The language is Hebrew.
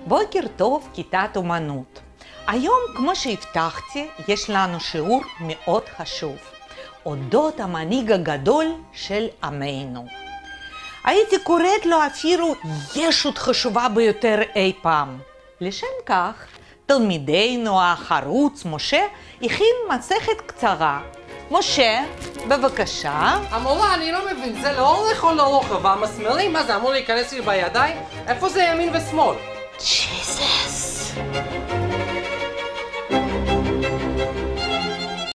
בוקר טוב, כיתת אומנות. היום, כמו שהבטחתי, יש לנו שיעור מאוד חשוב, אודות המנהיג הגדול של עמנו. הייתי קוראת לו אפילו ישות חשובה ביותר אי פעם. לשם כך, תלמידנו החרוץ משה הכין מסכת קצרה. משה, בבקשה. המורה, אני לא מבין, זה לאורך או לרוחב? והמסמרים, מה זה אמור להיכנס לי בידיים? איפה זה ימין ושמאל?